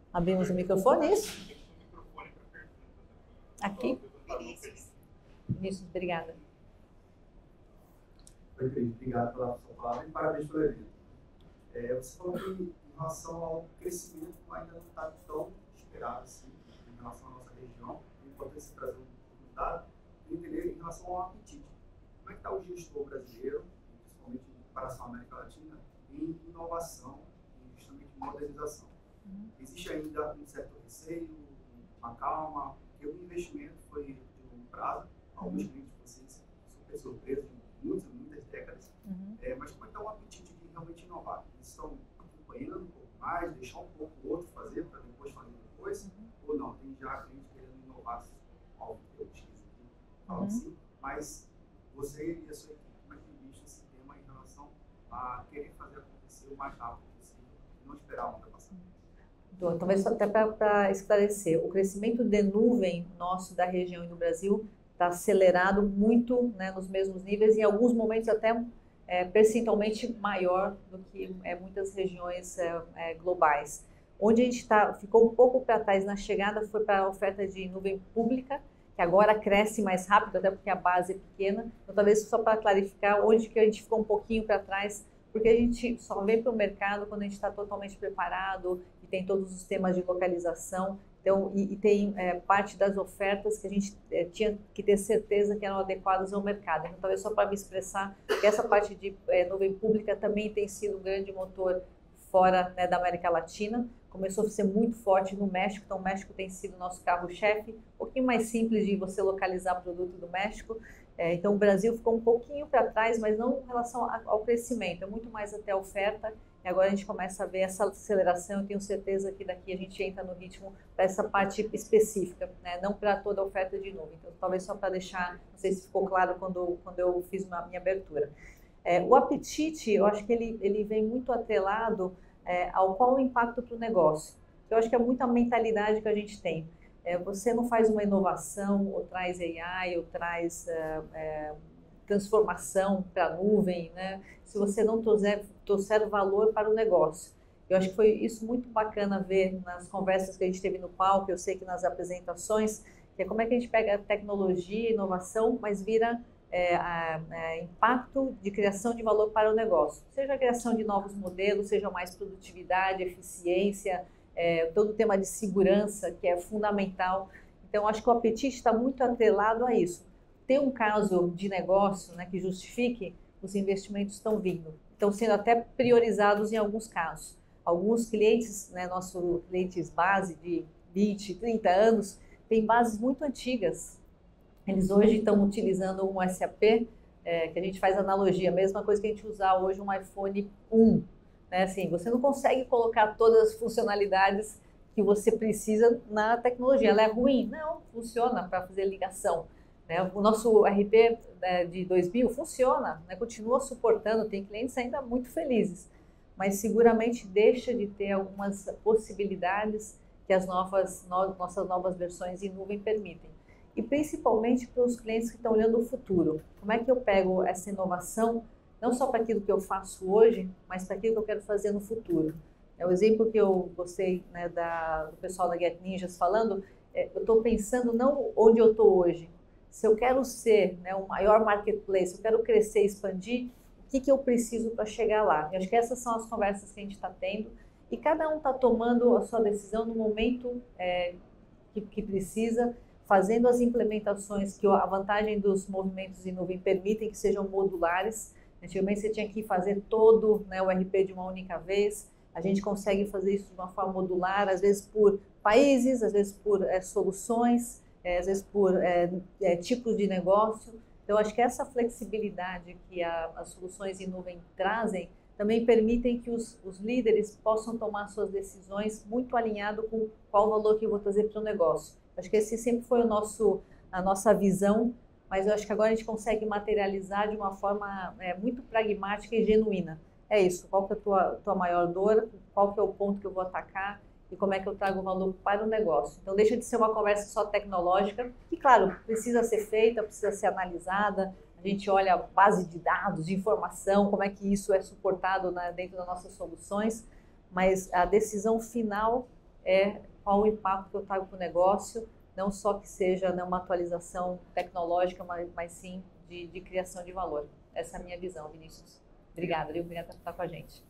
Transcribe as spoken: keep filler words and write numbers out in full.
Abrimos o microfone, isso? Aqui. Vinícius, obrigada. Perfeito, obrigado pela sua palavra e parabéns pelo evento. É, você falou que em relação ao crescimento ainda não está tão esperado assim, em relação à nossa região, é importante você trazer um dado e entender em relação ao apetite. Como é que está o gestor brasileiro, principalmente em comparação à América Latina, em inovação e justamente em modernização? Uhum. Existe ainda um certo receio, uma calma, porque o investimento foi de longo prazo, alguns uhum. clientes de vocês super surpresos de muitas, muitas décadas, uhum. é, mas como é que está o apetite de realmente inovar? Eles estão acompanhando um pouco mais, deixar um pouco o outro fazer para depois fazer depois, uhum. ou não? Tem já cliente querendo inovar, algo que eu X aqui, fala uhum. assim, mas você e a sua equipe, como é que existe esse tema em relação a querer fazer acontecer o mais rápido possível e não esperar a onda passar? Então, talvez até para esclarecer, o crescimento de nuvem nosso da região e do Brasil está acelerado muito, né, nos mesmos níveis, e em alguns momentos até é, percentualmente maior do que é, muitas regiões é, é, globais. Onde a gente tá, ficou um pouco para trás na chegada foi para a oferta de nuvem pública, que agora cresce mais rápido, até porque a base é pequena. Então, talvez só para clarificar, onde que a gente ficou um pouquinho para trás, porque a gente só vem para o mercado quando a gente está totalmente preparado e tem todos os temas de localização. Então, e, e tem é, parte das ofertas que a gente é, tinha que ter certeza que eram adequadas ao mercado. Então, talvez só para me expressar que essa parte de é, nuvem pública também tem sido um grande motor fora, né, da América Latina. Começou a ser muito forte no México, então o México tem sido o nosso carro-chefe, um pouquinho mais simples de você localizar produto do México. É, então o Brasil ficou um pouquinho para trás, mas não em relação ao crescimento, é muito mais até a oferta. E agora a gente começa a ver essa aceleração. Eu tenho certeza que daqui a gente entra no ritmo para essa parte específica, né? Não para toda a oferta de nuvem. Então, talvez só para deixar, não sei se ficou claro quando, quando eu fiz uma, minha abertura. É, o apetite, eu acho que ele, ele vem muito atrelado é, ao qual o impacto para o negócio. Eu acho que é muita mentalidade que a gente tem. É, você não faz uma inovação, ou traz A I, ou traz é, é, transformação para a nuvem, né? Se você não trouxer, trouxer valor para o negócio. Eu acho que foi isso muito bacana ver nas conversas que a gente teve no palco, eu sei que nas apresentações, que é como é que a gente pega a tecnologia, inovação, mas vira é, a, a impacto de criação de valor para o negócio. Seja a criação de novos modelos, seja mais produtividade, eficiência, é, todo o tema de segurança, que é fundamental. Então, acho que o apetite está muito atrelado a isso. Ter um caso de negócio, né, que justifique, os investimentos estão vindo. Estão sendo até priorizados em alguns casos. Alguns clientes, né, nossos clientes base de vinte, trinta anos, têm bases muito antigas. Eles hoje estão utilizando um S A P, é, que a gente faz analogia, a mesma coisa que a gente usar hoje um iPhone um. Né? Assim, você não consegue colocar todas as funcionalidades que você precisa na tecnologia. Ela é ruim? Não, funciona para fazer ligação. Né? O nosso R P, né, de dois mil funciona, né? Continua suportando, tem clientes ainda muito felizes, mas seguramente deixa de ter algumas possibilidades que as novas, no, nossas novas versões em nuvem permitem. E principalmente para os clientes que estão olhando o futuro. Como é que eu pego essa inovação, não só para aquilo que eu faço hoje, mas para aquilo que eu quero fazer no futuro? É o exemplo que eu gostei, né, da, do pessoal da Get Ninjas falando, é, eu estou pensando não onde eu estou hoje. Se eu quero ser, né, um maior marketplace, eu quero crescer, expandir, o que, que eu preciso para chegar lá? Eu acho que essas são as conversas que a gente está tendo e cada um está tomando a sua decisão no momento é, que, que precisa, fazendo as implementações que a vantagem dos movimentos em nuvem permitem que sejam modulares. Antigamente você tinha que fazer todo, né, o R P de uma única vez. A gente consegue fazer isso de uma forma modular, às vezes por países, às vezes por é, soluções, é, às vezes por é, é, tipos de negócio. Então, acho que essa flexibilidade que a, as soluções em nuvem trazem também permitem que os, os líderes possam tomar suas decisões muito alinhado com qual o valor que eu vou trazer para o negócio. Acho que esse sempre foi o nosso, a nossa visão, mas eu acho que agora a gente consegue materializar de uma forma é, muito pragmática e genuína. É isso, qual que é a tua, tua maior dor, qual que é o ponto que eu vou atacar e como é que eu trago valor para o negócio. Então deixa de ser uma conversa só tecnológica, que claro, precisa ser feita, precisa ser analisada, a gente olha a base de dados, de informação, como é que isso é suportado, né, dentro das nossas soluções, mas a decisão final é qual o impacto que eu trago para o negócio, não só que seja, né, uma atualização tecnológica, mas, mas sim de, de criação de valor. Essa é a minha visão, Vinícius. Obrigada, obrigada por estar com a gente.